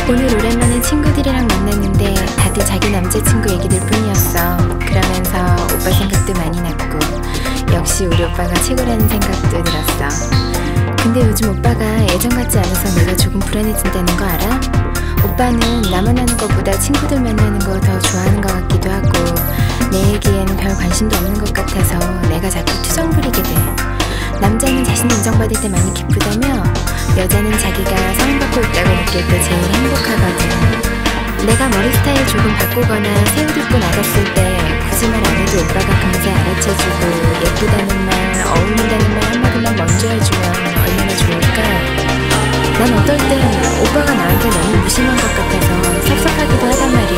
오늘 오랜만에 친구들이랑 만났는데 다들 자기 남자친구 얘기들 뿐이었어. 그러면서 오빠 생각도 많이 났고 역시 우리 오빠가 최고라는 생각도 들었어. 근데 요즘 오빠가 예전 같지 않아서 내가 조금 불안해진다는 거 알아? 오빠는 나 만나는 것보다 친구들 만나는 거 더 좋아하는 것 같기도 하고 내 얘기엔 별 관심도 없는 것 같아서 내가 자꾸 투정 부리게 돼. 남자는 자신이 인정받을 때 많이 기쁘다며 여자는 자기가 사랑받고 있다고 느낄 때 제일 행복하거든. 내가 머리 스타일 조금 바꾸거나 새 옷 입고 나갔을 때 굳이 말 안 해도 오빠가 금세 알아채주고 예쁘다는 말, 어울린다는 말 한마디만 먼저 해주면 얼마나 좋을까. 난 어떨 땐 오빠가 나한테 너무 무심한 것 같아서 섭섭하기도 하단 말이야.